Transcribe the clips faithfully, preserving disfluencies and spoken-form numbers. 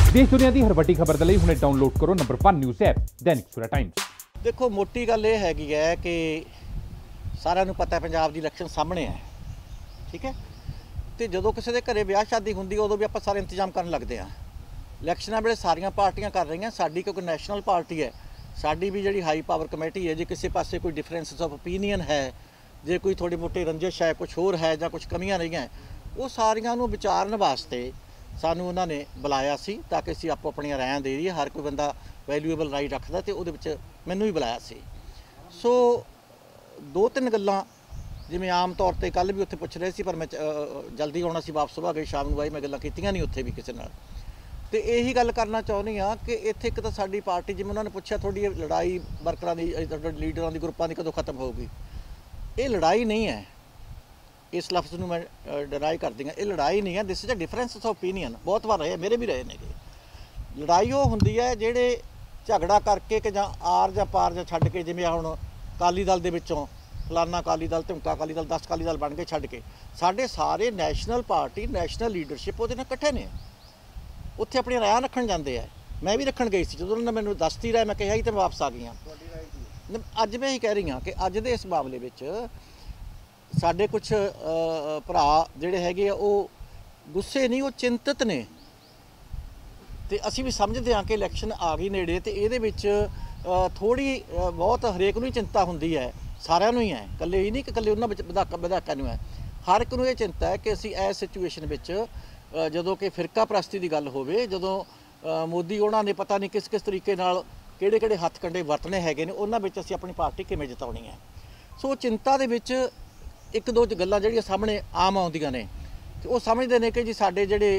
देश दुनिया की हर वड्डी खबर दे लई हुणे डाउनलोड करो number one news app Dainik Savera times. देखो मोटी गल ये हैगी है कि सारिਆਂ ਨੂੰ पता है पंजाब की इलैक्शन सामने है, ठीक है। तो जो किसी के घरे ब्याह शादी होंगी उदों भी आप सारे इंतजाम करन लगते हैं। इलैक्शनां वेले सारियां पार्टियां कर रही हैं, साडी क्योंकि नैशनल पार्टी है, साडी भी जिहड़ी हाई पावर कमेटी है, जो किसी पासे कोई डिफरेंसिस ऑफ ओपीनियन है, जो कोई थोड़ी मोटी रंजिश है, कुछ होर है जां कुछ कमियां रही हैं, वो सारियां नूं विचारन वास्ते सानू उन्होंने बुलाया सी ताकि असीं आपो अपणियां रायां दे रहीए। हर कोई बंदा वैल्यूएबल राय रखदा ते उहदे विच मैनूं भी बुलाया सी। सो दो तीन गल्लां जिवें आम तौर पर कल भी उत्थे पुछ रहे सी, पर मैं जल्दी आउणा सी, वापस सुबह गई, शाम नूं आई, मैं गल्लां कीतियां नहीं उत्थे भी किसी नाल। ते यही गल करना चाहुंदी हाँ कि इत्थे एक तां साडी पार्टी जिवें उन्होंने पुछया थोड़ी लड़ाई वर्करां दी, लीडरां दी, ग्रुपां दी कदों खत्म होगी। ये लड़ाई नहीं है, इस लफ्ज़ में मैं डिनाई कर दी। ये लड़ाई नहीं है, this is a difference of opinion. बहुत बार रहे, मेरे भी रहे ने। लड़ाई वो होंदी है जेड़े झगड़ा करके कि जां आर जां पार जां छड्ड के, जिवें हुण अकाली दल दे विचों फलाना अकाली दल, धुमका अकाली दल, दस अकाली दल बन के छड्ड के साडे सारे नैशनल पार्टी नैशनल लीडरशिप उहदे नाल इकट्ठे ने, उत्थे अपनी राय रखण जांदे है। मैं भी रखण गई सी, जदों उन्होंने मैनूं दसती राय मैं कहा ही तो मैं वापस आ गई हाँ। अज मैं यही कह रही हाँ कि अज दे इस मामले विच साडे कुछ भरा जिहड़े हैगे वो गुस्से नहीं, वो चिंतित ने। तो असीं भी समझते हाँ कि इलैक्शन आ गई नेड़े, तो ये थोड़ी बहुत हरेक नूं ही चिंता हुंदी है, सारिਆਂ ਨੂੰ ही है, कल्ले ही नहीं कि कल्ले उन्हां विधायक विधायकां नूं है। हर एक नूं ये चिंता है कि असीं इस सिचुएशन विच जदों कि फिरका प्रस्ती की गल होवे, जदों मोदी उन्हां ने पता नहीं किस किस तरीके नाल किहड़े किहड़े हत्थ कंडे वरतने हैगे ने, उन्हां विच असीं अपनी पार्टी किवें जिताउणी है। सो चिंता दे विच एक दो गल्लां जिहड़ियां सामने आम आउंदियां ने, ते वो समझदे ने कि जी साडे जिहड़े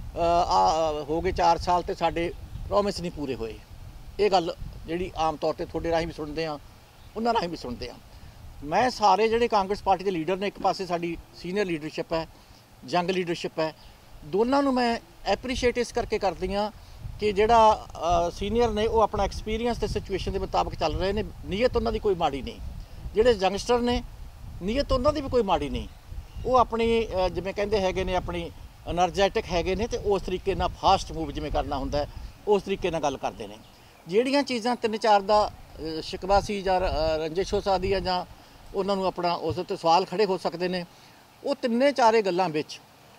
हो गए चार साल ते साडे प्रॉमिस नहीं पूरे होए। ये गल जिहड़ी आम तौर पर तुहाडे राहीं भी सुणदे आ, उन्हां राहीं भी सुणदे आ। मैं सारे जिहड़े कांग्रेस पार्टी के लीडर ने, एक पासे साडी सीनियर लीडरशिप है, जंग लीडरशिप है, दोनों नूं मैं एप्रीशिएट इस करके करदी हाँ कि जिहड़ा सीनियर ने वो अपना एक्सपीरियंस ते सिचुएशन के मुताबिक चल रहे हैं। नीयत उन्हां दी कोई माड़ी नहीं, जिहड़े यंगस्टर ने नीयत उन्हां दी भी कोई माड़ी नहीं, वो अपनी जिवें कहंदे हैगे ने अपनी एनर्जैटिक हैगे ने, तो उस तरीके नाल फास्ट मूव जिवें करना हुंदा है उस तरीके नाल गल करदे ने। जिहड़ियां चीज़ां तीन चार दा शिकवा सी जां रंजिश हो सकदी है, जां उन्हां नूं अपना उस उत्ते सवाल खड़े हो सकते हैं, वो तिन्ने चारे गल्लां विच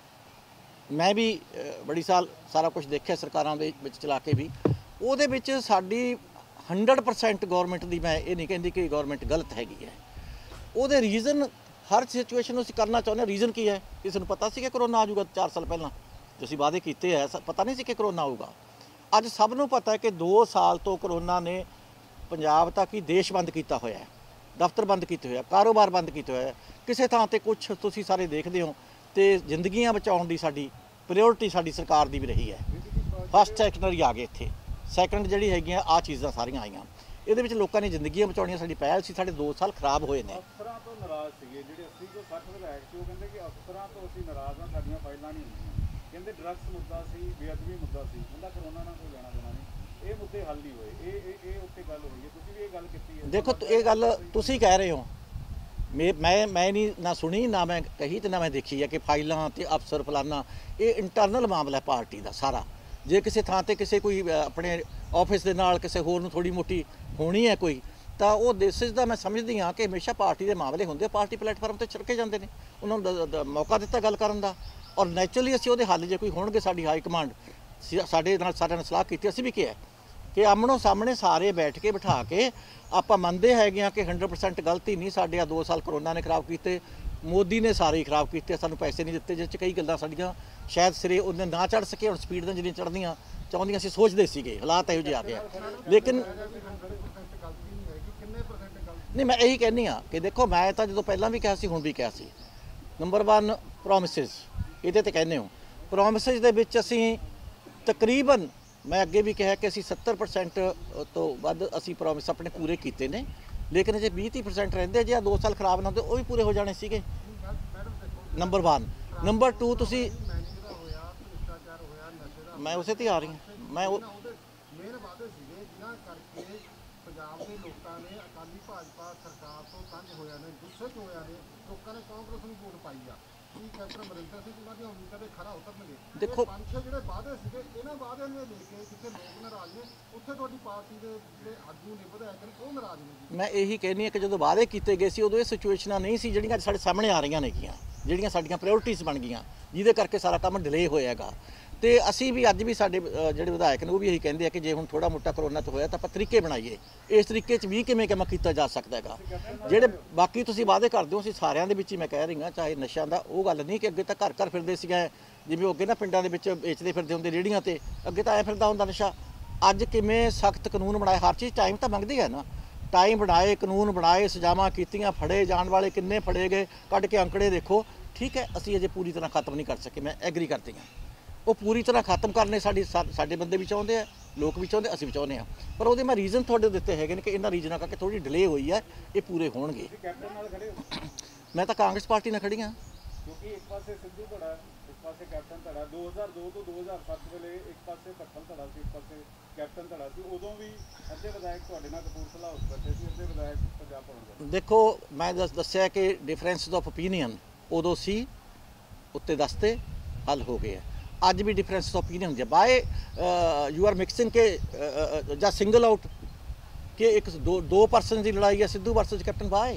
मैं भी बड़ी साल सारा कुछ देखिया सरकारां दे विच चला के भी, उहदे विच साडी हंड्रड परसेंट गौरमेंट दी, मैं ये नहीं कहती कि गौरमेंट गलत हैगी है। उहदे रीजन हर सिचुएशन असीं करना चाहुंदे। रीजन की है, किसी नूं पता सी कि करोना आ जाऊगा चार साल पहलां, जो असीं वादे कीते है, पता नहीं सी कि करोना आऊगा। अज सब नूं पता है कि दो साल तो करोना ने पंजाब तक ही देश बंद किया होया है, दफ्तर बंद किए हुए, कारोबार बंद किया होया है। किसी थां ते कुछ तुसीं सारे देखदे हो, तो जिंदगियां बचाउण दी साडी प्रायोरिटी साडी सरकार दी भी रही है। फस्ट सैकंडरी आ गए, इत्थे सैकंड जिहड़ी हैगियां आ चीज़ां सारियां आईयां, इहदे विच लोकां ने जिंदगियां बचाउणियां साडी पहल सी। साडे दो साल खराब होए ने। अफसरां तो नाराज़ सीगे, जिहड़े अस्सी तो साठ विधायक सी, वो कहंदे कि अफसरां तो असीं नाराज़ हां, साडीਆਂ फाइलां नहीं होईਆਂ। कहंदे ड्रग्स मुद्दा सी, बेअदबी मुद्दा सी, उहदा करोना नाल कोई लेना देना नहीं, ये मुद्दे हल नहीं होए। ये ये उत्ते गल होई है, तुसीं भी ये गल कीती है। देखो ये गल तुसीं कह रहे हो, मैं मैं मैं नहीं ना सुनी, ना मैं कही, तो ना मैं देखी है कि फाइलां ते अफसर फलाना, ये इंटरनल मामला है पार्टी का सारा। जे किसी थां ते किसी कोई अपने ऑफिस के नाल किसी होर नूं थोड़ी मोटी होनी है कोई, तो वो दिस इज दा मैं समझदी हाँ कि हमेशा पार्टी के मामले होंदे, पार्टी प्लेटफार्म पर छिड़के जाते हैं, उन्होंने मौका दिता गल करन दा, और नैचुरली असीं उहदे हल जे कोई होणगे, साडी हाई कमांड साडे नाल सारिਆਂ ने सलाह कीती, असीं भी किहा कि आमणो सामने सारे बैठ के बिठा के आपां मंनदे हैगे कि हंड्रड परसेंट गलती नहीं साडे आ दो साल करोना ने खराब कीते, मोदी ने सारे ही खराब कीते, सानूं पैसे नहीं दिते, जिस च कई गल्लां साडीਆਂ शायद सिरे उन्हें ना चढ़ सके, हुण स्पीड ਦੀਆਂ ਜਿਹੜੀਆਂ चढ़दियां चाहुंदियां असीं सोचदे सीगे, हालात इहो ਜਿਹੇ आ गए। लेकिन नहीं, मैं यही कहनी हाँ कि देखो, मैं तो जो पहला भी कहा सी, हुण भी कहा सी, नंबर वन प्रोमिसिज, ये तो कहने हो प्रोमिसिज दे विच असीं तकरीबन, मैं अगे भी कहा कि असीं सत्तर परसेंट तो वध असीं प्रोमिस अपने पूरे कीते ने, लेकिन जे बीस तीस परसेंट रहिंदे, जे दो साल खराब ना होंदे वो भी पूरे हो जाने सीगे। Number one. नंबर टू, तुसीं मैं उसे ते आ रही हूँ, मैं ਪੰਜਾਬ ਦੇ ਲੋਕਾਂ ਨੇ ਅਕਾਲੀ ਭਾਜਪਾ ਸਰਕਾਰ ਤੋਂ ਤੰਗ ਹੋਇਆ ਨੇ, ਗੁੱਸੇ 'ਚ ਹੋਇਆ ਨੇ, ਲੋਕਾਂ ਨੇ ਕਾਂਗਰਸ ਨੂੰ ਵੋਟ ਪਾਈ ਆ। ਕੀ ਕੈਪਟਨ ਅਮਰਿੰਦਰ ਸਿੰਘ ਉਹਨਾਂ ਦੀਆਂ ਉਮੀਦਾਂ ਦੇ ਖਰਾ ਉਤਰਨਗੇ? ਦੇਖੋ, ਪੰਜ ਛੇ ਜਿਹੜੇ ਵਾਅਦੇ ਸੀਗੇ ਇਹਨਾਂ ਵਾਅਦਿਆਂ ਨੂੰ ਲੈ ਕੇ ਜਿੱਥੇ ਲੋਕ ਨਾਰਾਜ਼ ਨੇ ਉੱਥੇ ਤੁਹਾਡੀ ਪਾਰਟੀ ਦੇ ਜਿਹੜੇ ਆਗੂ ਨੇ ਵਿਧਾਇਕ ਨੇ ਉਹ ਨਾਰਾਜ਼ ਨੇ ਜੀ। ਮੈਂ ਇਹੀ ਕਹਿੰਦੀ ਹਾਂ ਕਿ ਜਦੋਂ ਵਾਅਦੇ ਕੀਤੇ ਗਏ ਸੀ ਉਦੋਂ ਇਹ ਸਿਚੁਏਸ਼ਨਾਂ ਨਹੀਂ ਸੀ ਜਿਹੜੀਆਂ ਸਾਡੇ ਸਾਹਮਣੇ ਆ ਰਹੀਆਂ ਨੇਗੀਆਂ, ਜਿਹੜੀਆਂ ਸਾਡੀਆਂ ਪ੍ਰਾਇੋਰਟੀਜ਼ ਬਣ ਗਈਆਂ, ਜਿਹਦੇ ਕਰਕੇ ਸਾਰਾ ਕੰਮ ਡਿਲੇ ਹੋਇਆ ਹੈਗਾ। ਤੇ ਅਸੀਂ ਵੀ ਅੱਜ ਵੀ ਸਾਡੇ ਜਿਹੜੇ ਵਿਧਾਇਕ ਨੇ ਉਹ ਵੀ ਇਹੀ ਕਹਿੰਦੇ ਆ ਕਿ ਜੇ ਹੁਣ ਥੋੜਾ ਮੋਟਾ ਕਰੋਨਾ 'ਚ ਹੋਇਆ ਤਾਂ ਆਪਾਂ ਤਰੀਕੇ ਬਣਾਈਏ, ਇਸ ਤਰੀਕੇ 'ਚ ਵੀ ਕਿਵੇਂ ਕੰਮ ਕੀਤਾ ਜਾ ਸਕਦਾ ਹੈਗਾ। ਜਿਹੜੇ ਬਾਕੀ ਤੁਸੀਂ ਵਾਅਦੇ ਕਰਦੇ ਹੋ ਅਸੀਂ ਸਾਰਿਆਂ ਦੇ ਵਿੱਚ ਹੀ ਮੈਂ ਕਹਿ ਰਹੀ ਹਾਂ, ਚਾਹੇ ਨਸ਼ਿਆਂ ਦਾ ਉਹ ਗੱਲ ਨਹੀਂ ਕਿ ਅੱਗੇ ਤਾਂ ਘਰ ਘਰ ਫਿਰਦੇ ਸੀਗੇ, ਜਿਵੇਂ ਅੱਗੇ ਨਾ ਪਿੰਡਾਂ ਦੇ ਵਿੱਚ ਵੇਚਦੇ ਫਿਰਦੇ ਹੁੰਦੇ ਰੇਹੜੀਆਂ ਤੇ, ਅੱਗੇ ਤਾਂ ਐ ਫਿਰਦਾ ਹੁੰਦਾ ਨਸ਼ਾ। ਅੱਜ ਕਿਵੇਂ ਸਖਤ ਕਾਨੂੰਨ ਬਣਾਏ, ਹਰ ਚੀਜ਼ ਟਾਈਮ ਤਾਂ ਮੰਗਦੀ ਹੈ ਨਾ, ਟਾਈਮ ਬਣਾਏ, ਕਾਨੂੰਨ ਬਣਾਏ, ਸਜ਼ਾਵਾਂ ਕੀਤੀਆਂ, ਫੜੇ ਜਾਣ ਵਾਲੇ ਕਿੰਨੇ ਫੜੇ ਗਏ, ਕੱਢ ਕੇ ਅੰਕੜੇ ਦੇਖੋ। ਠੀਕ ਹੈ, ਅਸੀਂ ਅਜੇ ਪੂਰੀ ਤਰ੍ਹਾਂ ਖਤਮ ਨਹੀਂ ਕਰ ਸਕੇ, ਮੈਂ ਐਗਰੀ ਕਰਦੀ ਹਾਂ। ਉਹ ਪੂਰੀ ਤਰ੍ਹਾਂ ਖਤਮ ਕਰਨੇ ਸਾਡੀ ਸਾਡੇ ਬੰਦੇ ਵੀ ਚਾਹੁੰਦੇ ਆ, ਲੋਕ ਵੀ ਚਾਹੁੰਦੇ, ਅਸੀਂ ਵੀ ਚਾਹੁੰਦੇ ਹਾਂ, ਪਰ ਉਹਦੇ ਮੈਂ ਰੀਜ਼ਨ ਤੁਹਾਡੇ ਦਿੱਤੇ ਹੈਗੇ ਨੇ ਕਿ ਇਹਨਾਂ ਰੀਜ਼ਨਾਂ ਕਰਕੇ ਥੋੜੀ ਡਿਲੇ ਹੋਈ ਹੈ, ਇਹ ਪੂਰੇ ਹੋਣਗੇ। ਕੈਪਟਨ ਨਾਲ ਖੜੇ ਹੋ? ਮੈਂ ਤਾਂ ਕਾਂਗਰਸ ਪਾਰਟੀ ਨਾਲ ਖੜੀ ਹਾਂ, ਕਿਉਂਕਿ ਇੱਕ ਪਾਸੇ ਸਿੱਧੂ ਧੜਾ, ਇੱਕ ਪਾਸੇ ਕੈਪਟਨ ਧੜਾ, ਦੋ ਹਜ਼ਾਰ ਦੋ ਤੋਂ ਦੋ ਹਜ਼ਾਰ ਸੱਤ ਵੇਲੇ ਇੱਕ ਪਾਸੇ ਭੱਠਲ ਧੜਾ ਸੀ, ਇੱਕ ਪਾਸੇ ਕੈਪਟਨ ਧੜਾ ਸੀ। ਉਦੋਂ ਵੀ ਅੱਧੇ ਵਿਧਾਇਕ ਤੁਹਾਡੇ ਨਾਲ ਕਪੂਰਥਲਾ ਹਾਊਸ ਬੈਠੇ ਸੀ, ਅੱਧੇ ਵਿਧਾਇਕ ਪੰਜਾਬ ਭਵਨ। ਦੇਖੋ ਮੈਂ ਦੱਸ ਦੱਸਿਆ ਕਿ ਡਿਫਰੈਂਸ ਆਫ ਓਪੀਨੀਅਨ ਉਦੋਂ ਸੀ, ਉੱਤੇ ਦੱਸਤੇ ਹੱਲ ਹੋ ਗਏ ਆ। ਅੱਜ ਵੀ डिफरेंस ऑफ ओपिनियन ਹੁੰਦੀ ਹੈ ਬਾਏ ਯੂ ਆਰ ਮਿਕਸਿੰਗ के ਜਾਂ ਸਿੰਗਲ ਆਊਟ ਕਿ ਇੱਕ ਦੋ ਦੋ ਪਰਸਨ ਦੀ ਲੜਾਈ ਹੈ ਸਿੱਧੂ ਵਰਸਸ ਕੈਪਟਨ ਬਾਏ।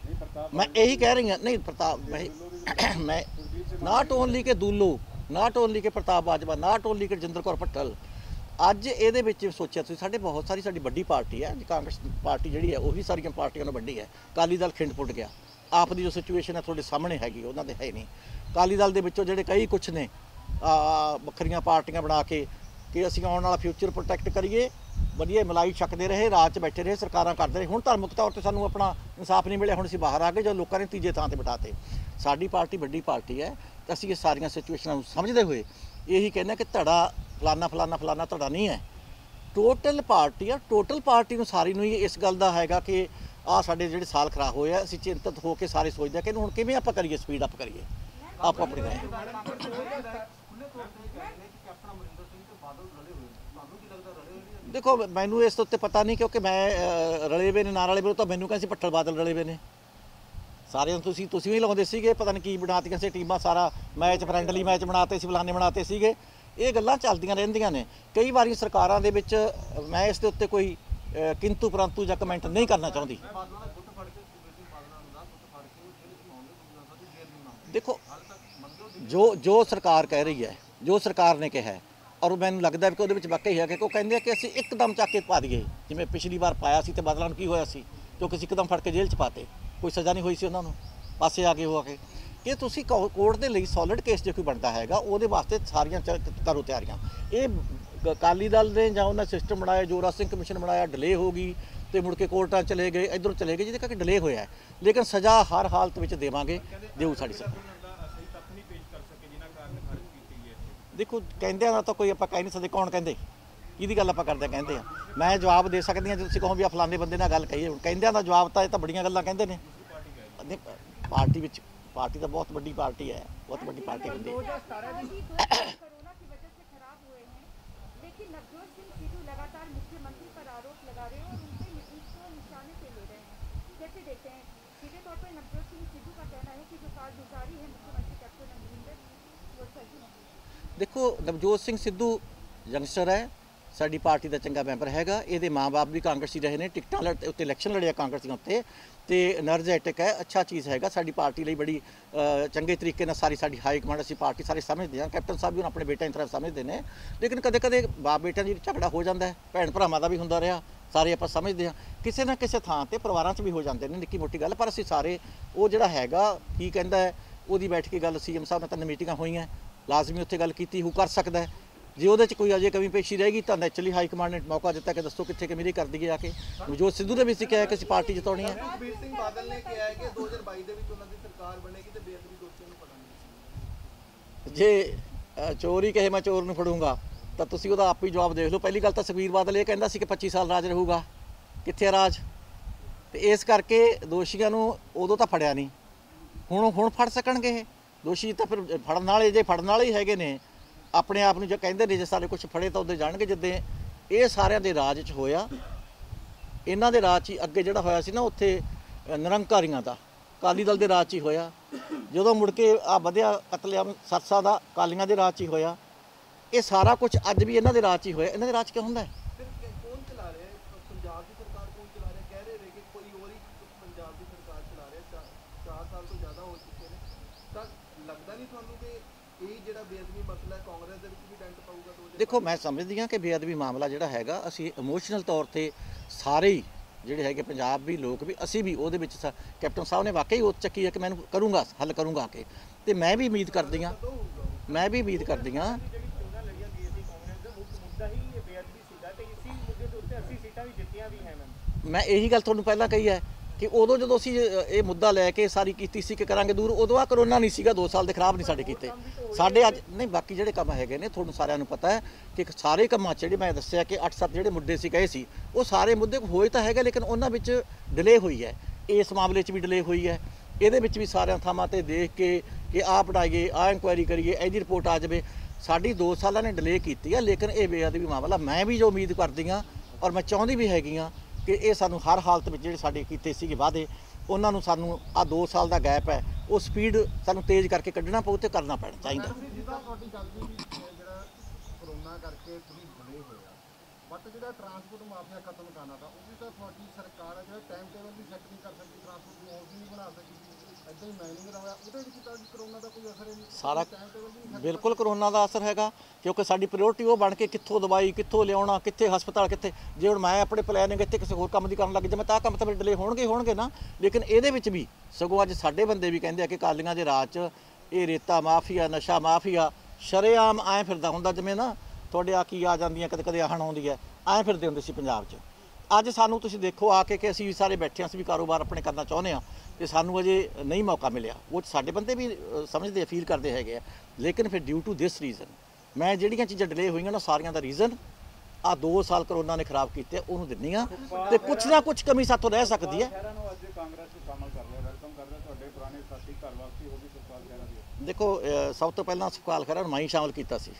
ਮੈਂ ਇਹੀ ਕਹਿ ਰਹੀ ਹਾਂ, ਨਹੀਂ ਪ੍ਰਤਾਪ ਮੈਂ ਮੈਂ ਨਾਟ ਓਨਲੀ ਕਿ ਦੂਲੋ, ਨਾਟ ਓਨਲੀ ਕਿ ਪ੍ਰਤਾਪ ਬਾਜਵਾ, ਨਾਟ ਓਨਲੀ ਕਿ ਰਜਿੰਦਰ ਕੌਰ ਭੱਠਲ। ਅੱਜ ਇਹਦੇ ਵਿੱਚ ਸੋਚਿਆ ਤੁਸੀਂ ਸਾਡੇ ਬਹੁਤ ਸਾਰੀ ਸਾਡੀ ਵੱਡੀ ਪਾਰਟੀ ਹੈ, ਕਾਂਗਰਸ ਪਾਰਟੀ ਜਿਹੜੀ ਹੈ ਉਹੀ ਸਾਰੀਆਂ ਪਾਰਟੀਆਂ ਨਾਲੋਂ ਵੱਡੀ ਹੈ। ਅਕਾਲੀ ਦਲ ਖਿੰਡ ਪੁੱਟ ਗਿਆ, ਆਪ ਦੀ ਜੋ ਸਿਚੁਏਸ਼ਨ ਹੈ ਤੁਹਾਡੇ ਸਾਹਮਣੇ ਹੈਗੀ, ਉਹਨਾਂ ਦੇ ਹੈ ਨਹੀਂ। ਅਕਾਲੀ ਦਲ ਦੇ ਵਿੱਚੋਂ ਜਿਹੜੇ ਕਈ ਕੁਛ ਨੇ ਵੱਖਰੀਆਂ ਪਾਰਟੀਆਂ ਬਣਾ ਕੇ ਕਿ ਅਸੀਂ ਆਉਣ ਵਾਲਾ ਫਿਊਚਰ ਪ੍ਰੋਟੈਕਟ ਕਰੀਏ, ਵਧੀਆ ਮਲਾਈ ਛਕਦੇ ਰਹੇ, ਰਾਜ 'ਚ ਬੈਠੇ ਰਹੇ, ਸਰਕਾਰਾਂ ਕਰਦੇ ਰਹੇ। ਹੁਣ ਧਾਰਮਿਕ ਤੌਰ 'ਤੇ ਸਾਨੂੰ ਆਪਣਾ ਇਨਸਾਫ ਨਹੀਂ ਮਿਲਿਆ, ਹੁਣ ਅਸੀਂ ਬਾਹਰ ਆ ਗਏ ਜਦੋਂ ਲੋਕਾਂ ਨੇ ਤੀਜੇ ਥਾਂ 'ਤੇ ਬਿਠਾਤੇ। ਸਾਡੀ ਪਾਰਟੀ ਵੱਡੀ ਪਾਰਟੀ ਹੈ ਤਾਂ ਅਸੀਂ ਇਹ ਸਾਰੀਆਂ ਸਿਚੁਏਸ਼ਨਾਂ ਨੂੰ ਸਮਝਦੇ ਹੋਏ ਇਹੀ ਕਹਿੰਦੇ ਕਿ ਧੜਾ ਫਲਾਨਾ ਫਲਾਨਾ ਫਲਾਨਾ ਧੜਾ ਨਹੀਂ ਹੈ, ਟੋਟਲ ਪਾਰਟੀ ਆ। ਟੋਟਲ ਪਾਰਟੀ ਨੂੰ ਸਾਰੀ ਨੂੰ ਹੀ ਇਸ ਗੱਲ ਦਾ ਹੈਗਾ ਕਿ ਆਹ ਸਾਡੇ ਜਿਹੜੇ ਸਾਲ ਖਰਾਬ ਹੋਏ ਆ, ਅਸੀਂ ਚਿੰਤਤ ਹੋ ਕੇ ਸਾਰੇ ਸੋਚਦੇ ਆ ਕਿ ਇਹਨੂੰ ਹੁਣ ਕਿਵੇਂ ਆਪਾਂ ਕਰੀਏ, ਸਪੀਡ ਅਪ ਕਰੀਏ ਆਪੋ ਆਪਣੀ ਰਾਏ। ਦੇਖੋ ਮੈਨੂੰ ਇਸ ਉੱਤੇ ਪਤਾ ਨਹੀਂ ਕਿਉਂਕਿ ਮੈਂ ਰਲੇ ਵੇ ਨੇ ਨਾ ਰਲੇ ਵੇ ਤਾਂ ਮੈਨੂੰ ਕਹਿੰਦੇ ਸੀ ਭੱਠਲ ਬਾਦਲ ਰਲੇ ਵੇ ਨੇ ਸਾਰਿਆਂ ਨੂੰ, ਤੁਸੀਂ ਤੁਸੀਂ ਵੀ ਲਾਉਂਦੇ ਸੀਗੇ, ਪਤਾ ਨਹੀਂ ਕੀ ਬਣਾਤੀਆਂ ਸੀ ਟੀਮਾਂ, ਸਾਰਾ ਮੈਚ ਫਰੈਂਡਲੀ ਮੈਚ ਬਣਾਤੇ ਸੀ, ਫਲਾਣੇ ਬਣਾਤੇ ਸੀਗੇ। ਇਹ ਗੱਲਾਂ ਚੱਲਦੀਆਂ ਰਹਿੰਦੀਆਂ ਨੇ ਕਈ ਵਾਰੀ ਸਰਕਾਰਾਂ ਦੇ ਵਿੱਚ। ਮੈਂ ਇਸ ਦੇ ਉੱਤੇ ਕੋਈ ਕਿੰਤੂ ਪਰੰਤੂ ਜਾਂ ਕਮੈਂਟ ਨਹੀਂ ਕਰਨਾ ਚਾਹੁੰਦੀ। ਦੇਖੋ ਜੋ ਜੋ ਸਰਕਾਰ ਕਹਿ ਰਹੀ ਹੈ, ਜੋ ਸਰਕਾਰ ਨੇ ਕਿਹਾ ਔਰ ਮੈਨੂੰ ਲੱਗਦਾ ਕਿ ਉਹਦੇ ਵਿੱਚ ਵਾਕਈ ਹੈ ਕਿ ਉਹ ਕਹਿੰਦੇ ਆ ਕਿ ਅਸੀਂ ਇੱਕਦਮ ਚੱਕ ਕੇ ਪਾ ਦਈਏ, ਜਿਵੇਂ ਪਿਛਲੀ ਵਾਰ ਪਾਇਆ ਸੀ ਤੇ ਬਾਦਲਾਂ ਨੂੰ ਕੀ ਹੋਇਆ ਸੀ ਕਿਉਂਕਿ ਅਸੀਂ ਇੱਕਦਮ ਫੜ ਕੇ ਜੇਲ੍ਹ 'ਚ ਪਾਤੇ, ਕੋਈ ਸਜ਼ਾ ਨਹੀਂ ਹੋਈ ਸੀ ਉਹਨਾਂ ਨੂੰ, ਪਾਸੇ ਆ ਗਏ ਹੋ ਆ ਕੇ। ਕਿ ਤੁਸੀਂ ਕੋਰਟ ਦੇ ਲਈ ਸੋਲਿਡ ਕੇਸ ਜੇ ਕੋਈ ਬਣਦਾ ਹੈਗਾ ਉਹਦੇ ਵਾਸਤੇ ਸਾਰੀਆਂ ਕਰੋ ਤਿਆਰੀਆਂ। ਇਹ ਅਕਾਲੀ ਦਲ ਨੇ ਜਾਂ ਉਹਨਾਂ ਸਿਸਟਮ ਬਣਾਇਆ, ਜੋਰਾ ਸਿੰਘ ਕਮਿਸ਼ਨ ਬਣਾਇਆ, ਡਿਲੇ ਹੋ ਗਈ ਤੇ ਮੁੜ ਕੇ ਕੋਰਟਾਂ ਚਲੇ ਗਏ, ਇੱਧਰੋਂ ਚਲੇ ਗਏ, ਜਿਹਦੇ ਕਰਕੇ ਡਿਲੇ ਹੋਇਆ। ਲੇਕਿਨ ਸਜ਼ਾ ਹਰ ਹਾਲਤ ਵਿੱਚ ਦੇਵਾਂਗੇ, ਦੇਊ ਸਾਡੀ ਸਰਕਾਰ। ਦੇਖੋ ਕਹਿੰਦਿਆਂ ਦਾ ਤਾਂ ਕੋਈ ਆਪਾਂ ਕਹਿ ਨਹੀਂ ਸਕਦੇ, ਕੌਣ ਕਹਿੰਦੇ, ਕਿਹਦੀ ਗੱਲ ਆਪਾਂ ਕਰਦੇ ਕਹਿੰਦੇ ਆ। ਮੈਂ ਜਵਾਬ ਦੇ ਸਕਦੀ ਹਾਂ ਜੇ ਤੁਸੀਂ ਕਹੋ ਵੀ ਆ ਫਲਾਣੇ ਬੰਦੇ ਨਾਲ ਗੱਲ ਕਹੀਏ। ਹੁਣ ਕਹਿੰਦਿਆਂ ਦਾ ਜਵਾਬ ਤਾਂ ਇਹ ਤਾਂ ਬੜੀਆਂ ਗੱਲਾਂ ਕਹਿੰਦੇ ਨੇ। ਪਾਰਟੀ ਵਿੱਚ पार्टी तो बहुत बड़ी पार्टी है, बहुत बड़ी पार्टी होती है। कोरोना की वजह से खराब हुए हैं, लेकिन नवजोत सिंह सिद्धू लगातार मुख्यमंत्री पर आरोप लगा रहे हैं और उनके उसको निशाने पे ले रहे हैं। कैसे देखते हैं? सीधे तौर पर नवजोत सिंह सिद्धू का कहना है कि जो कारगुजारी है मुख्यमंत्री कैप्टन अमरिंदर वो सही है। देखो नवजोत सिंह सिद्धू यंगस्टर है, साडी पार्टी का चंगा मैंबर हैगा, ਇਹਦੇ ਮਾਂ-ਬਾਪ ਵੀ ਕਾਂਗਰਸੀ ਰਹੇ ਨੇ, ਟਿਕਟਾਂ ਲੜ ਉੱਤੇ ਇਲੈਕਸ਼ਨ ਲੜਿਆ ਕਾਂਗਰਸੀਆਂ ਉੱਤੇ ਤੇ એનર્ਜੈਟਿਕ ਹੈ, ਅੱਛਾ ਚੀਜ਼ ਹੈਗਾ। ਸਾਡੀ ਪਾਰਟੀ ਲਈ ਬੜੀ ਚੰਗੇ ਤਰੀਕੇ ਨਾਲ ਸਾਰੀ ਸਾਡੀ ਹਾਈ ਕਮਾਂਡ ਅਸੀਂ ਪਾਰਟੀ ਸਾਰੇ ਸਮਝਦੇ ਹਾਂ, ਕੈਪਟਨ ਸਾਹਿਬ ਵੀ ਹੁਣ ਆਪਣੇ ਬੇਟਿਆਂ ਦੀ ਤਰ੍ਹਾਂ ਸਮਝਦੇ ਨੇ। ਲੇਕਿਨ ਕਦੇ ਕਦੇ ਬਾਪ ਬੇਟਿਆਂ ਦੀ ਝਗੜਾ ਹੋ ਜਾਂਦਾ ਹੈ, ਭੈਣ ਭਰਾਵਾਂ ਦਾ ਵੀ ਹੁੰਦਾ ਰਿਹਾ, ਸਾਰੇ ਆਪਾਂ ਸਮਝਦੇ ਹਾਂ। ਕਿਸੇ ਨਾ ਕਿਸੇ ਥਾਂ ਤੇ ਪਰਿਵਾਰਾਂ 'ਚ ਵੀ ਹੋ ਜਾਂਦੇ ਨੇ ਨਿੱਕੀ ਮੋਟੀ ਗੱਲ, ਪਰ ਅਸੀਂ ਸਾਰੇ ਉਹ ਜਿਹੜਾ ਹੈਗਾ ਕੀ ਕਹਿੰਦਾ ਹੈ ਉਹਦੀ ਬੈਠ ਕੇ ਗੱਲ ਸੀਐਮ ਸਾਹਿਬ ਨਾਲ ਤਾਂ ਮੀਟਿੰਗਾਂ ਹੋਈਆਂ, ਲਾਜ਼ਮੀ ਉੱਥੇ ਗੱਲ ਕੀਤੀ ਹੋ ਕਰ ਸਕਦਾ ਹੈ। ਜੇ ਉਹਦੇ 'ਚ ਕੋਈ ਅਜੇ ਕਮੀ ਪੇਸ਼ੀ ਰਹੇਗੀ ਤਾਂ ਨੈਚੁਰਲੀ ਹਾਈ ਕਮਾਂਡ ਨੇ ਮੌਕਾ ਦਿੱਤਾ ਕਿ ਦੱਸੋ ਕਿੱਥੇ ਕਿਵੇਂ ਕਰ ਦਈਏ ਆ ਕੇ। ਨਵਜੋਤ ਸਿੱਧੂ ਨੇ ਵੀ ਸੀ ਕਿਹਾ ਕਿ ਅਸੀਂ ਪਾਰਟੀ ਜਿਤਾਉਣੀ ਹੈ। ਸੁਖਬੀਰ ਸਿੰਘ ਬਾਦਲ ਨੇ ਕਿਹਾ ਹੈ ਕਿ ਦੋ ਹਜ਼ਾਰ ਬਾਈ ਦੇ ਵਿੱਚ ਉਹਨਾਂ ਦੀ ਸਰਕਾਰ ਬਣੇਗੀ ਤੇ ਬੇਅਦਬੀ ਦੋਸ਼ੀਆਂ ਨੂੰ ਫੜਾਂਗੇ। ਜੇ ਚੋਰੀ ਕਹੇ ਮੈਂ ਚੋਰ ਨੂੰ ਫੜੂੰਗਾ ਤਾਂ ਤੁਸੀਂ ਉਹਦਾ ਆਪ ਹੀ ਜਵਾਬ ਦੇਖ ਲਓ। ਪਹਿਲੀ ਗੱਲ ਤਾਂ ਸੁਖਬੀਰ ਬਾਦਲ ਇਹ ਕਹਿੰਦਾ ਸੀ ਕਿ ਪੱਚੀ ਸਾਲ ਰਾਜ ਰਹੂਗਾ, ਕਿੱਥੇ ਆ ਰਾਜ? ਤੇ ਇਸ ਕਰਕੇ ਦੋਸ਼ੀਆਂ ਨੂੰ ਉਦੋਂ ਤਾਂ ਫੜਿਆ ਨਹੀਂ, ਹੁਣ ਹੁਣ ਫੜ ਸਕਣਗੇ ਇਹ ਦੋਸ਼ੀ ਤਾਂ ਫਿਰ ਫੜਨ ਵਾਲੇ ਜੇ ਫੜਨ ਵਾਲੇ ਹੀ ਹੈਗੇ ਨੇ ਆਪਣੇ ਆਪ ਨੂੰ ਜੋ ਕਹਿੰਦੇ ਨੇ ਜੇ ਸਾਰੇ ਕੁਝ ਫੜੇ ਤਾਂ ਉਹਦੇ ਜਾਣਗੇ। ਜਿੱਦਾਂ ਇਹ ਸਾਰਿਆਂ ਦੇ ਰਾਜ 'ਚ ਹੋਇਆ, ਇਹਨਾਂ ਦੇ ਰਾਜ 'ਚ ਹੀ ਅੱਗੇ ਜਿਹੜਾ ਹੋਇਆ ਸੀ ਨਾ ਉੱਥੇ ਨਿਰੰਕਾਰੀਆਂ ਦਾ, ਅਕਾਲੀ ਦਲ ਦੇ ਰਾਜ 'ਚ ਹੀ ਹੋਇਆ। ਜਦੋਂ ਮੁੜ ਕੇ ਆ ਵਧਿਆ ਕਤਲੇਆਮ ਸਰਸਾ ਦਾ ਕਾਲੀਆਂ ਦੇ ਰਾਜ 'ਚ ਹੀ ਹੋਇਆ। ਇਹ ਸਾਰਾ ਕੁਝ ਅੱਜ ਵੀ ਇਹਨਾਂ ਦੇ ਰਾਜ 'ਚ ਹੀ ਹੋਇਆ। ਇਹਨਾਂ ਦੇ ਰਾਜ 'ਚ ਕਿਉਂ ਹੁੰਦਾ ਹੈ? ਫਿਰ ਕ- ਕੌਣ ਚਲਾ ਰਿਹਾ ਹੈ? ਪ- ਪੰਜਾਬ ਦੀ ਸਰਕਾਰ ਕੌਣ ਚਲਾ ਰਿਹਾ? ਕਹਿ ਰਹੇ ਨੇ ਕਿ ਕੋਈ ਹੋਰ ਹੀ ਪੰਜਾਬ ਦੀ ਸਰਕਾਰ ਚਲਾ ਰਿਹਾ। ਚਾ- ਚਾਰ ਸਾਲ ਤੋਂ ਜ਼ਿਆਦਾ ਹੋ ਚੁੱਕੇ ਨੇ। ਤਾਂ ਲੱਗਦਾ ਨਹੀਂ ਤੁਹਾਨੂੰ ਕਿ ਇਹ ਜਿਹੜਾ ਬੇਅਦਬੀ ਮਸਲਾ ਹੈ ਕਾਂਗਰਸ ਦੇ ਵਿੱਚ ਵੀ ਡੈਂਟ ਪਾਊਗਾ ਦੋ ਹਜ਼ਾਰ ਦੇਖੋ ਮੈਂ ਸਮਝਦੀ ਹਾਂ ਕਿ ਬੇਅਦਬੀ ਮਾਮਲਾ ਜਿਹੜਾ ਹੈਗਾ ਅਸੀਂ ਇਮੋਸ਼ਨਲ ਤੌਰ ਤੇ ਸਾਰੇ ਹੀ ਜਿਹੜੇ ਹੈਗੇ ਪੰਜਾਬ ਵੀ ਲੋਕ ਵੀ ਅਸੀਂ ਵੀ ਉਹਦੇ ਵਿੱਚ ਸ- ਕੈਪਟਨ ਸਾਹਿਬ ਨੇ ਵਾਕਈ ਉਹ ਚੱਕੀ ਹੈ ਕਿ ਮੈਨੂੰ ਕਰੂੰਗਾ ਹੱਲ ਕਰੂੰਗਾ ਕਿ ਤੇ ਮੈਂ ਵੀ ਉਮੀਦ ਕਰਦੀ ਹਾਂ ਮੈਂ ਵੀ ਉਮੀਦ ਕਰਦੀ ਹਾਂ ਜਿਹੜੀ ਚੋਣਾਂ ਲੜੀਆਂ ਗਈਆਂ ਸੀ ਕਾਂਗਰਸ ਦਾ ਮੁੱਖ ਮੁੱਦਾ ਹੀ ਇਹ ਬੇਅਦਬੀ ਸੀਗਾ ਤੇ ਇਸੇ ਮੁੱਦੇ ਦੇ ਉੱਤੇ ਅੱਸੀ ਸੀਟਾਂ ਵੀ ਜਿੱਤੀਆਂ ਵੀ ਹੈ ਮੈਮ। ਮੈਂ ਇਹੀ ਗੱਲ ਤੁਹਾਨੂੰ ਪਹਿਲਾਂ ਕਹੀ ਹੈ ਕਿ ਉਦੋਂ ਜਦੋਂ ਅਸੀਂ ਇਹ ਮੁੱਦਾ ਲੈ ਕੇ ਸਾਰੀ ਕੀਤੀ ਸੀ ਕਿ ਕਰਾਂਗੇ ਦੂਰ, ਉਦੋਂ ਆ ਕਰੋਨਾ ਨਹੀਂ ਸੀਗਾ। ਦੋ ਸਾਲ ਦੇ ਖਰਾਬ ਨਹੀਂ ਸਾਡੇ ਕੀਤੇ ਸਾਡੇ ਅੱਜ ਨਹੀਂ। ਬਾਕੀ ਜਿਹੜੇ ਕੰਮ ਹੈਗੇ ਨੇ ਤੁਹਾਨੂੰ ਸਾਰਿਆਂ ਨੂੰ ਪਤਾ ਹੈ ਕਿ ਸਾਰੇ ਕੰਮਾਂ 'ਚ ਜਿਹੜੇ ਮੈਂ ਦੱਸਿਆ ਕਿ ਅੱਠ ਸੱਤ ਜਿਹੜੇ ਮੁੱਦੇ ਸੀ ਕਹੇ ਸੀ ਉਹ ਸਾਰੇ ਮੁੱਦੇ ਹੋਏ ਤਾਂ ਹੈਗੇ, ਲੇਕਿਨ ਉਹਨਾਂ ਵਿੱਚ ਡਿਲੇ ਹੋਈ ਹੈ। ਇਸ ਮਾਮਲੇ 'ਚ ਵੀ ਡਿਲੇ ਹੋਈ ਹੈ। ਇਹਦੇ ਵਿੱਚ ਵੀ ਸਾਰਿਆਂ ਥਾਵਾਂ ਤੇ ਦੇਖ ਕੇ ਕਿ ਆਹ ਬਣਾਈਏ, ਆਹ ਇਨਕੁਆਇਰੀ ਕਰੀਏ, ਇਹਦੀ ਰਿਪੋਰਟ ਆ ਜਾਵੇ। ਸਾਡੀ ਦੋ ਸਾਲਾਂ ਨੇ ਡਿਲੇ ਕੀਤੀ ਹੈ, ਲੇਕਿਨ ਇਹ ਬੇਅਦਬੀ ਮਾਮਲਾ ਮੈਂ ਵੀ ਜੋ ਉਮੀਦ ਕਰਦੀ ਹਾਂ ਔਰ ਮੈਂ ਚਾਹੁੰਦੀ ਵੀ ਹੈਗੀ ਹਾਂ ਕਿ ਇਹ ਸਾਨੂੰ ਹਰ ਹਾਲਤ ਵਿੱਚ ਜਿਹੜੇ ਸਾਡੇ ਕੀਤੇ ਸੀਗੇ ਵਾਅਦੇ ਉਹਨਾਂ ਨੂੰ ਸਾਨੂੰ ਆ ਦੋ ਸਾਲ ਦਾ ਗੈਪ ਹੈ ਉਹ ਸਪੀਡ ਸਾਨੂੰ ਤੇਜ਼ ਕਰਕੇ ਕੱਢਣਾ ਪਊ ਤੇ ਕਰਨਾ ਪੈਣਾ ਚਾਹੀਦਾ। ਜਿੱਦਾਂ ਤੁਹਾਡੀ ਗੱਲ ਦੀ ਵੀ ਜਿਹੜਾ ਕਰੋਨਾ ਕਰਕੇ ਥੋੜੀ ਡਿਲੇ ਹੋਇਆ, ਬਟ ਜਿਹੜਾ ਟਰਾਂਸਪੋਰਟ ਮਾਫੀਆ ਖਤਮ ਕਰਨਾ ਤਾਂ ਉਹਦੀ ਤਾਂ ਤੁਹਾਡੀ ਸਰਕਾਰ ਹੈ ਜਿਹੜਾ ਟਾਈਮ ਟੇਬਲ ਵੀ ਸੈੱਟ ਨਹੀਂ ਕਰ ਸਕਦੀ, ਟਰਾਂਸਪੋਰਟ ਨੂੰ ਹੋਰ ਵੀ ਨਹੀਂ ਬਣਾ ਸਕਦੀ। ਇੱਦਾਂ ਹੀ ਮਾਈਨਿੰਗ ਦਾ ਹੋਇਆ, ਉਹਦੇ ਵਿੱਚ ਤਾਂ ਕਰੋਨਾ ਦਾ ਕੋਈ ਅਸਰ ਹੀ ਨਹੀਂ। ਸਾਰਾ ਟਾਈਮ ਟੇਬਲ ਵੀ ਨਹੀਂ ਬਿਲਕੁਲ ਕਰੋਨਾ ਦਾ ਅਸਰ ਹੈਗਾ ਕਿਉਂਕਿ ਸਾਡੀ ਪ੍ਰਾਇੋਰਟੀ ਉਹ ਬਣ ਕੇ ਕਿੱਥੋਂ ਦਵਾਈ ਕਿੱਥੋਂ ਲਿਆਉਣਾ, ਕਿੱਥੇ ਹਸਪਤਾਲ ਕਿੱਥੇ। ਜੇ ਹੁਣ ਮੈਂ ਆਪਣੇ ਪਲੈਨਿੰਗ ਇੱਥੇ ਕਿਸੇ ਹੋਰ ਕੰਮ ਦੀ ਕਰਨ ਲੱਗ ਜਾਵਾਂ ਤਾਂ ਆਹ ਕੰਮ ਤਾਂ ਮੇਰੇ ਡਿਲੇ ਹੋਣਗੇ ਹੋਣਗੇ ਨਾ। ਲੇਕਿਨ ਇਹਦੇ ਵਿੱਚ ਵੀ ਸਗੋਂ ਅੱਜ ਸਾਡੇ ਬੰਦੇ ਵੀ ਕਹਿੰਦੇ ਆ ਕਿ ਕਾਲੀਆਂ ਦੇ ਰਾਜ 'ਚ ਇਹ ਰੇਤਾ ਮਾਫੀਆ, ਨਸ਼ਾ ਮਾਫੀਆ ਸ਼ਰੇਆਮ ਐਂ ਫਿਰਦਾ ਹੁੰਦਾ ਜਿਵੇਂ ਨਾ ਤੁਹਾਡੇ ਆ ਕੀ ਆ ਜਾਂਦੀਆਂ ਕਦੇ ਕਦੇ ਆਹਣ ਆਉਂਦੀ ਹੈ, ਐਂ ਫਿਰਦੇ ਹੁੰਦੇ ਸੀ ਪੰਜਾਬ 'ਚ। ਅੱਜ ਸਾਨੂੰ ਤੁਸੀਂ ਦੇਖੋ ਆ ਕੇ ਕਿ ਅਸੀਂ ਵੀ ਸਾਰੇ ਬੈਠੇ ਹਾਂ, ਅਸੀਂ ਵੀ ਕਾਰੋਬਾਰ ਆਪਣੇ ਕਰਨਾ ਚਾਹੁੰਦੇ ਹਾਂ ਤੇ ਸਾਨੂੰ ਅਜੇ ਨਹੀਂ ਮੌਕਾ ਮਿਲਿਆ। ਉਹ ਸਾਡੇ ਬੰਦੇ ਵੀ ਅ, ਸਮਝਦੇ ਫੀਲ ਕਰਦੇ ਹੈਗੇ ਆ। ਲੇਕਿਨ ਫਿਰ ਡਿਊ ਟੂ ਦਿਸ ਰੀਜ਼ਨ ਮੈਂ ਜਿਹੜੀਆਂ ਚੀਜ਼ਾਂ ਡਿਲੇ ਹੋਈਆਂ ਨਾ ਸਾਰੀਆਂ ਦਾ ਰੀਜ਼ਨ ਆ ਦੋ ਸਾਲ ਕਰੋਨਾ ਨੇ ਖਰਾਬ ਕੀਤੇ ਉਹਨੂੰ ਦਿੰਨੀ ਆ ਤੇ ਕੁਛ ਨਾ ਕੁਛ ਕਮੀ ਸਾਥੋਂ ਰਹਿ ਸਕਦੀ ਹੈ। ਸ਼ਹਿਰਾਂ ਨੂੰ ਅੱਜ ਕਾਂਗਰਸ ਨੂੰ ਸ਼ਾਮਲ ਕਰ ਲਿਆ, ਵੈਲਕਮ ਕਰਦਾ ਤੁਹਾਡੇ ਪੁਰਾਣੇ ਸਾਥੀ ਘਰ ਵਾਪਸੀ ਹੋ ਗਈ ਸੁਖਪਾਲ ਖਹਿਰਾ ਦੀ। ਦੇਖੋ ਅ, ਸਭ ਤੋਂ ਪਹਿਲਾਂ ਸੁਖਪਾਲ ਖਹਿਰਾ ਨੂੰ ਮੈਂ ਹੀ ਸ਼ਾਮਲ ਕੀਤਾ ਸੀ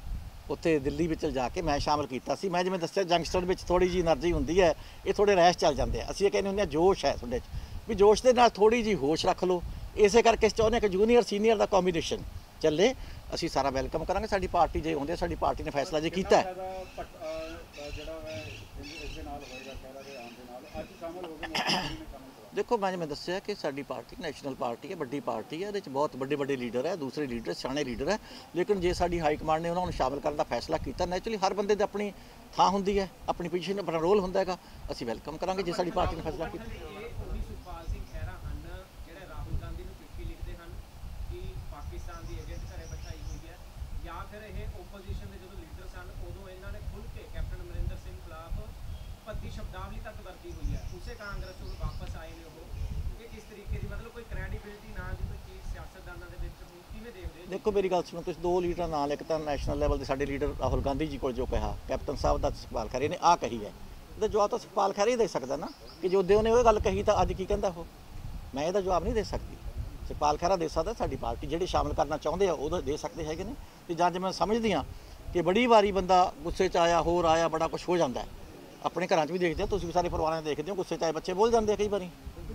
ਉੱਥੇ ਦਿੱਲੀ ਵਿੱਚ ਜਾ ਕੇ ਮੈਂ ਸ਼ਾਮਲ ਕੀਤਾ ਸੀ। ਮੈਂ ਜਿਵੇਂ ਦੱਸਿਆ ਜੰਗਸਟਰ ਵਿੱਚ ਥੋੜੀ ਜਿਹੀ એનર્ਜੀ ਹੁੰਦੀ ਹੈ, ਇਹ ਥੋੜੇ ਰੈਸ਼ ਚੱਲ ਜਾਂਦੇ ਆ। ਅਸੀਂ ਇਹ ਕਹਿੰਦੇ ਹੁੰਦੇ ਆ ਜੋਸ਼ ਹੈ ਤੁਹਾਡੇ 'ਚ ਵੀ ਜੋਸ਼ ਦੇ ਨਾਲ ਥੋੜੀ ਜਿਹੀ ਹੋਸ਼ ਰੱਖ ਲਓ। ਇਸੇ ਕਰਕੇ ਅਸੀਂ ਚਾਹੁੰਦੇ ਹਾਂ ਕਿ ਜੂਨੀਅਰ ਸੀਨੀਅਰ ਦਾ ਕੰਬੀਨੇਸ਼ਨ ਚੱਲੇ। ਅਸੀਂ ਸਾਰਾ ਵੈਲਕਮ ਕਰਾਂਗੇ। ਸਾਡੀ ਪਾਰਟੀ ਜੇ ਹੁੰਦੇ ਸਾਡੀ ਪਾਰਟੀ ਨੇ ਫੈਸਲਾ ਜੇ ਕੀਤਾ ਹੈ ਫਾਇਦਾ ਪਟ- ਅਹ ਜਿਹੜਾ ਹੈ ਇਸ ਦੇ ਨਾਲ ਹੋਏਗਾ ਖਹਿਰਾ ਦੇ ਆਉਣ ਦੇ ਨਾਲ। ਅੱਜ ਸ਼ਾਮਲ ਹੋ ਗਏ ਮੁੱਖ ਮੰਤਰੀ ਨੇ ਸ਼ਾਮਲ ਕਰਵਾ ਦੇਖੋ ਮੈਂ ਜਿਵੇਂ ਦੱਸਿਆ ਕਿ ਸਾਡੀ ਪਾਰਟੀ ਨੈਸ਼ਨਲ ਪਾਰਟੀ ਹੈ, ਵੱਡੀ ਪਾਰਟੀ ਹੈ। ਇਹਦੇ 'ਚ ਬਹੁਤ ਵੱਡੇ ਵੱਡੇ ਲੀਡਰ ਹੈ, ਦੂਸਰੇ ਲੀਡਰ ਸਿਆਣੇ ਲੀਡਰ ਹੈ। ਲੇਕਿਨ ਜੇ ਸਾਡੀ ਹਾਈ ਕਮਾਂਡ ਨੇ ਉਹਨਾਂ ਨੂੰ ਸ਼ਾਮਲ ਕਰਨ ਦਾ ਫੈਸਲਾ ਕੀਤਾ, ਨੈਚੁਰਲੀ ਹਰ ਬੰਦੇ ਦੀ ਆਪਣੀ ਥਾਂ ਹੁੰਦੀ ਹੈ, ਆਪਣੀ ਪੋਜੀਸ਼ਨ, ਆਪਣਾ ਰੋਲ ਹੁੰਦਾ ਹੈਗਾ। ਅਸੀਂ ਵੈਲਕਮ ਕਰਾਂਗੇ ਜੇ ਸਾਡੀ ਪਾਰਟੀ ਨੇ ਫੈਸਲਾ ਕੀਤਾ। ਇਹ ਉਹੀ ਸੁਖਪਾਲ ਸਿੰਘ ਖਹਿਰਾ ਹਨ ਜਿਹੜੇ ਰਾਹੁਲ ਗਾਂਧੀ ਨੂੰ ਚਿੱਠੀ ਲਿਖਦੇ ਹਨ ਕਿ ਪਾਕਿਸਤਾਨ ਦੀ ਏਜੰਟ ਘਰੇ ਬਿਠਾਈ ਹੋਈ ਹੈ, ਜਾਂ ਫਿਰ ਇਹ ਓਪੋਜੀਸ਼ਨ ਦੇ ਜਦੋਂ ਲੀਡਰ ਸਨ ਉਦੋਂ ਇਹਨਾਂ ਨੇ ਖੁੱਲ੍ਹ ਕੇ ਕੈਪਟਨ ਅਮਰਿੰਦਰ ਸਿੰਘ ਖਿਲਾਫ ਭੱਦੀ ਸ਼ਬਦਾਵਲੀ ਤੱਕ ਵਰਤੀ ਹੋਈ ਹੈ। ਉਸੇ ਕਾਂਗਰਸ ਨੂੰ ਵਾਪਸ ਆਏ ਨੇ ਉਹ। ਇਹ ਇਸ ਤਰੀਕੇ ਦੀ ਮਤਲਬ ਕੋਈ ਕ੍ਰੈਡੀਬਿਲਿਟੀ ਨਾ ਦੀ ਕੋਈ ਚੀਜ਼ ਸਿਆਸਤਦਾਨਾਂ ਦੇ ਵਿੱਚ ਹੁਣ ਕਿਵੇਂ ਦੇਖਦੇ ਹੋ? ਦੇਖੋ ਮੇਰੀ ਗੱਲ ਸੁਣੋ ਤੁਸੀਂ, ਦੋ ਲੀਡਰਾਂ ਨਾਲ ਇੱਕ ਤਾਂ ਨੈਸ਼ਨਲ ਲੈਵਲ ਦੇ ਸਾਡੇ ਲੀਡਰ ਰਾਹੁਲ ਗਾਂਧੀ ਜੀ ਕੋਲ ਜੋ ਕਿਹਾ ਕੈਪਟਨ ਸਾਹਿਬ ਦਾ ਸੁਖਪਾਲ ਖਹਿਰੇ ਨੇ ਆਹ ਕਹੀ ਹੈ, ਇਹਦਾ ਜਵਾਬ ਤਾਂ ਸੁਖਪਾਲ ਖਹਿਰੇ ਹੀ ਦੇ ਸਕਦਾ ਨਾ ਕਿ ਜੋ ਦੇ ਉਹਨੇ ਉਹ ਗੱਲ ਕਹੀ ਤਾਂ ਅੱਜ ਕੀ ਕਹਿੰਦਾ ਉਹ। ਮੈਂ ਇਹਦਾ ਜਵਾਬ ਨਹੀਂ ਦੇ ਸਕਦੀ। ਸੁਖਪਾਲ ਖਹਿਰਾ ਦੇ ਸਕਦਾ, ਸਾਡੀ ਪਾਰਟੀ ਜਿਹੜੇ ਸ਼ਾਮਲ ਕਰਨਾ ਚਾਹੁੰਦੇ ਆ ਉਹ ਦੇ ਸਕਦੇ ਹੈਗੇ ਨੇ। ਤੇ ਜਾਂ ਜਿਵੇਂ ਸਮਝਦੀ ਹਾਂ ਕਿ ਬੜੀ ਵਾਰੀ ਬੰਦਾ ਗੁੱਸੇ 'ਚ ਆਇਆ ਹੋਰ ਆਇਆ ਬੜਾ ਕੁਝ ਹੋ ਜਾਂਦਾ ਹੈ। ਆਪਣੇ ਘਰਾਂ 'ਚ ਵੀ ਦੇਖਦੇ ਹੋ, ਤੁਸੀਂ ਵੀ ਸਾਰੇ ਪਰਿਵਾਰਾਂ 'ਚ ਦੇਖਦੇ ਹੋ, ਗੁੱਸੇ 'ਚ ਆਏ ਬੱਚੇ ਬੋਲ ਜਾਂਦੇ ਆ ਕਈ ਵਾਰੀ।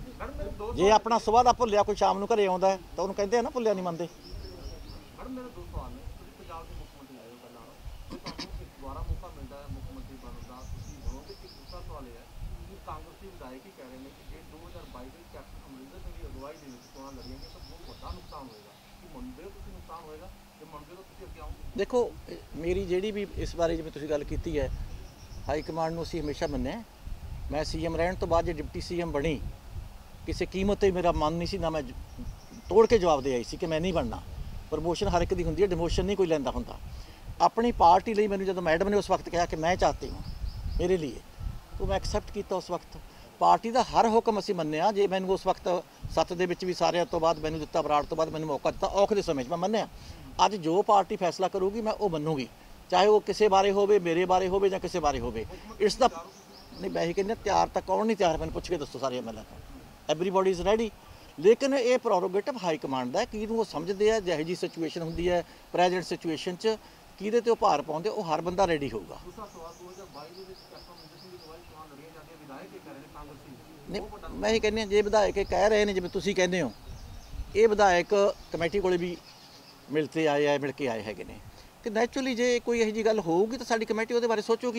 ਜੇ ਆਪਣਾ ਸੁਭਾਅ ਦਾ ਭੁੱਲਿਆ ਕੋਈ ਸ਼ਾਮ ਨੂੰ ਘਰੇ ਆਉਂਦਾ ਹੈ ਤਾਂ ਉਹਨੂੰ ਕਹਿੰਦੇ ਆ ਨਾ ਭੁੱਲਿਆ ਨਹੀਂ ਮੰਨਦੇ। ਮੈਡਮ ਮੇਰੇ ਦੋ ਸਵਾਲ ਨੇ। ਤੁਸੀਂ ਪੰਜਾਬ ਦੇ ਮੁੱਖ ਮੰਤਰੀ ਆਏ ਹੋ ਪਹਿਲਾਂ, ਜੇ ਤੁਹਾਨੂੰ ਇੱਕ ਦੁਬਾਰਾ ਮੌਕਾ ਮਿਲਦਾ ਹੈ ਮੁੱਖ ਮੰਤਰੀ ਬਣਨ ਦਾ, ਤੁਸੀਂ ਬਣੋਗੇ? ਕਿ ਦੂਸਰਾ ਸਵਾਲ ਇਹ ਹੈ ਕਿ ਕਾਂਗਰਸੀ ਵਿਧਾਇਕ ਹੀ ਕਹਿ ਰਹੇ ਨੇ ਕਿ ਜੇ ਦੋ ਹਜ਼ਾਰ ਬਾਈ ਦੇ ਕੈਪਟਨ ਅਮਰਿੰਦਰ ਸਿੰਘ ਦੀ ਅਗਵਾਈ ਦੇ ਵਿੱਚ ਚੋਣਾਂ ਲੜੀਆਂ ਤਾਂ ਬਹੁਤ ਵੱਡਾ ਨੁਕਸਾਨ ਹੋਏਗਾ। ਕੀ ਮੰਨਦੇ ਹੋ ਤੁਸੀਂ ਨੁਕਸਾਨ ਹੋਏਗਾ? ਜੇ ਮੰਨਦੇ ਹੋ ਤਾਂ ਤੁਸੀਂ ਅੱਗੇ ਆਓ। ਦੇਖੋ ਇਹ ਮੇਰੀ ਜਿਹੜੀ ਵੀ ਇਸ ਬਾਰੇ ਜਿਵੇਂ ਤੁਸੀਂ ਗੱਲ ਕੀਤੀ ਹੈ, ਹਾਈ ਕਮਾਂਡ ਨੂੰ ਅਸੀਂ ਹਮੇਸ਼ਾ ਮੰਨਿਆ। ਮੈਂ ਸੀਐਮ ਰਹਿਣ ਤੋਂ ਬਾਅਦ ਜੇ ਡਿਪਟੀ ਸੀਐਮ ਬਣੀ ਕਿਸੇ ਕੀਮਤ ਤੇ ਮੇਰਾ ਮਨ ਨਹੀਂ ਸੀ ਨਾ, ਮੈਂ ਜ- ਤੋੜ ਕੇ ਜਵਾਬ ਦੇ ਆਈ ਸੀ ਕਿ ਮੈਂ ਨਹੀਂ ਬਣਨਾ। ਪ੍ਰਮੋਸ਼ਨ ਹਰ ਇੱਕ ਦੀ ਹੁੰਦੀ ਹੈ, ਡਿਮੋਸ਼ਨ ਨਹੀਂ ਕੋਈ ਲੈਂਦਾ ਹੁੰਦਾ। ਆਪਣੀ ਪਾਰਟੀ ਲਈ ਮੈਨੂੰ ਜਦੋਂ ਮੈਡਮ ਨੇ ਉਸ ਵਕਤ ਕਿਹਾ ਕਿ ਮੈਂ ਚਾਹਤੀ ਹਾਂ ਮੇਰੇ ਲਈ, ਤਾਂ ਮੈਂ ਐਕਸੈਪਟ ਕੀਤਾ। ਉਸ ਵਕਤ ਪਾਰਟੀ ਦਾ ਹਰ ਹੁਕਮ ਅਸੀਂ ਮੰਨਿਆ। ਜੇ ਮੈਨੂੰ ਉਸ ਵਕਤ ਸੱਤ ਦੇ ਵਿੱਚ ਵੀ ਸਾਰਿਆਂ ਤੋਂ ਬਾਅਦ ਮੈਨੂੰ ਦਿੱਤਾ, ਬਰਾੜ ਤੋਂ ਬਾਅਦ ਮੈਨੂੰ ਮੌਕਾ ਦਿੱਤਾ, ਔਖ ਦੇ ਸਮੇਂ 'ਚ ਮੈਂ ਮੰਨਿਆ। ਅੱਜ ਜੋ ਪਾਰਟੀ ਫੈਸਲਾ ਕਰੂਗੀ ਮੈਂ ਉਹ ਮੰਨੂਗੀ, ਚਾਹੇ ਉਹ ਕਿਸੇ ਬਾਰੇ ਹੋਵੇ, ਮੇਰੇ ਬਾਰੇ ਹੋਵੇ ਜਾਂ ਕਿਸੇ ਬਾਰੇ ਹੋਵੇ। ਇਸ ਦਾ ਨਹੀਂ ਮੈਂ ਇਹ ਕਹਿੰਦਾ ਤਿਆਰ ਤਾਂ ਕੌਣ ਨਹੀਂ ਤਿਆਰ, ਮੈਨੂੰ ਪੁੱਛ ਕੇ ਦੱਸੋ ਸਾਰੇ ਐਮਐਲਏ ਤੋਂ। Everybody is ready. ਲੇਕਿਨ ਇਹ ਪ੍ਰੋਰੋਗੇਟਿਵ ਹਾਈ ਕਮਾਂਡ ਦਾ, ਕਿਹਨੂੰ ਉਹ ਸਮਝਦੇ ਆ ਜਿਹੋ ਜਿਹੀ ਸਿਚੁਏਸ਼ਨ ਹੁੰਦੀ ਹੈ ਪ੍ਰੈਜ਼ੈਂਟ ਸਿਚੁਏਸ਼ਨ 'ਚ ਕਿਹਦੇ ਤੇ ਉਹ ਭਾਰ ਪਾਉਂਦੇ, ਉਹ ਹਰ ਬੰਦਾ ਰੈਡੀ ਹੋਊਗਾ। ਦੂਸਰਾ ਸਵਾਲ ਦੋ ਹਜ਼ਾਰ ਬਾਈ ਦੇ ਵਿੱਚ ਕੈਪਟਨ ਅਮਰਿੰਦਰ ਸਿੰਘ ਦੀ ਅਗਵਾਈ ਚੋਣਾਂ ਲੜੀਆਂ ਜਾਂਦੀਆਂ, ਵਿਧਾਇਕ ਇਹ ਕਹਿ ਰਹੇ ਨੇ ਕਾਂਗਰਸੀ। ਨਹੀਂ ਮੈਂ ਇਹ ਕਹਿੰਦੀ ਹਾਂ ਜੇ ਵਿਧਾਇਕ ਇਹ ਕਹਿ ਰਹੇ ਨੇ ਜਿਵੇਂ ਤੁਸੀਂ ਕਹਿੰਦੇ ਹੋ ਇਹ ਵਿਧਾਇਕ ਕਮੇਟੀ ਕੋਲੇ ਵੀ ਮਿਲਤੇ ਆਏ ਆ, ਮਿਲ ਕੇ ਆਏ ਹੈਗੇ ਨੇ। ਤੇ ਨੈਚੁਰਲੀ ਜੇ ਕੋਈ ਇਹੋ ਜਿਹੀ ਗੱਲ ਹੋਊਗੀ ਤਾਂ ਸਾਡੀ ਕਮੇਟੀ ਉਹਦੇ ਬਾਰੇ ਸੋਚੂਗੀ।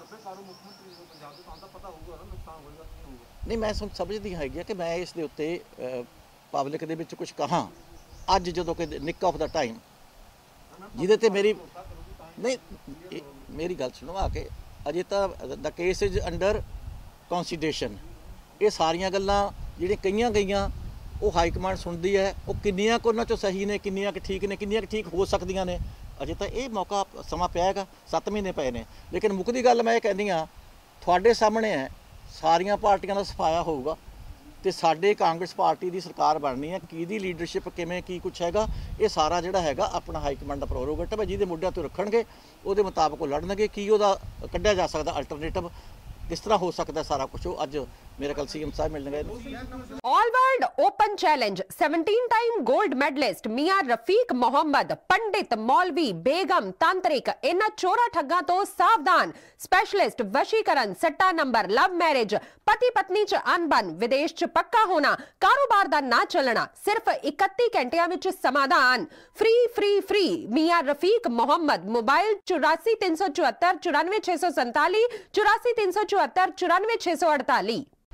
ਨਹੀਂ, ਮੈਂ ਸਮ ਸਮਝਦੀ ਹੈਗੀ ਕਿ ਮੈਂ ਇਸ ਦੇ ਉੱਤੇ ਪਬਲਿਕ ਦੇ ਵਿੱਚ ਕੁਝ ਕਹਾਂ ਅੱਜ ਜਦੋਂ ਕਿ ਨਿਕ ਆਫ ਦਾ ਟਾਈਮ ਜਿਹਦੇ ਤੇ ਮੇਰੀ ਨਹੀਂ ਇਹ- ਮੇਰੀ ਗੱਲ ਸੁਣੋ ਆ ਕੇ ਅਜੇ ਤਾਂ ਦਾ ਕੇਸ ਇਜ਼ ਅੰਡਰ ਕੰਸੀਡਰੇਸ਼ਨ। ਇਹ ਸਾਰੀਆਂ ਗੱਲਾਂ ਜਿਹੜੀਆਂ ਕਈਆਂ ਗਈਆਂ ਉਹ ਹਾਈ ਕਮਾਂਡ ਸੁਣਦੀ ਹੈ। ਉਹ ਕਿੰਨੀਆਂ ਕੁ ਉਹਨਾਂ 'ਚੋਂ ਸਹੀ ਨੇ, ਕਿੰਨੀਆਂ ਕੁ ਠੀਕ ਨੇ, ਕਿੰਨੀਆਂ ਕੁ ਠੀਕ ਹੋ ਸਕਦੀਆਂ ਨੇ, ਅਜੇ ਤਾਂ ਇਹ ਮੌਕਾ ਸਮਾਂ ਪਿਆ ਹੈਗਾ, ਸੱਤ ਮਹੀਨੇ ਪਏ ਨੇ। ਲੇਕਿਨ ਮੁੱਕਦੀ ਗੱਲ ਮੈਂ ਇਹ ਕਹਿੰਦੀ ਹਾਂ ਤੁਹਾਡੇ ਸਾਹਮਣੇ ਹੈ, ਸਾਰੀਆਂ ਪਾਰਟੀਆਂ ਦਾ ਸਫਾਇਆ ਹੋਊਗਾ ਤੇ ਸਾਡੇ ਕਾਂਗਰਸ ਪਾਰਟੀ ਦੀ ਸਰਕਾਰ ਬਣਨੀ ਹੈ। ਕਿਹਦੀ ਲੀਡਰਸ਼ਿਪ ਕਿਵੇਂ ਕੀ ਕੁਛ ਹੈਗਾ ਇਹ ਸਾਰਾ ਜਿਹੜਾ ਹੈਗਾ ਆਪਣਾ ਹਾਈ ਕਮਾਂਡ ਦਾ ਪ੍ਰੋਰੋਗੇਟਿਵ ਹੈ, ਜਿਹਦੇ ਮੁੱਦਿਆਂ ਤੋਂ ਰੱਖਣਗੇ ਉਹਦੇ ਮੁਤਾਬਕ ਉਹ ਲੜਨਗੇ। ਕੀ ਉਹਦਾ ਕੱਢਿਆ ਜਾ ਸਕਦਾ ਅਲਟਰਨੇਟਿਵ, ਕਿਸ ਤਰ੍ਹਾਂ ਹੋ ਸਕਦਾ ਸਾਰਾ ਕੁਝ, ਉਹ ਅੱਜ मेरे कल सीएम साहब मिलने गए। All world open challenge seventeen time gold medalist मियां रफीक मोहम्मद, पंडित, मौलवी, बेगम, तांत्रिक, इन्हां चोरा ठग्गां तो सावधान। स्पेशलिस्ट वशीकरण, सट्टा नंबर, लव मैरिज, पति पत्नी च अनबन, विदेश च पक्का होना, कारोबार दा ना चलना, सिर्फ इकत्ती घंटियां विच समाधान। फ्री फ्री फ्री मियां रफीक मोहम्मद। मोबाइल चौरासी तीन सौ चौहत्तर चौरानवे छे सौ संताली, चौरासी तीन सौ चौहत्तर चौरानवे छे सौ अड़ताली।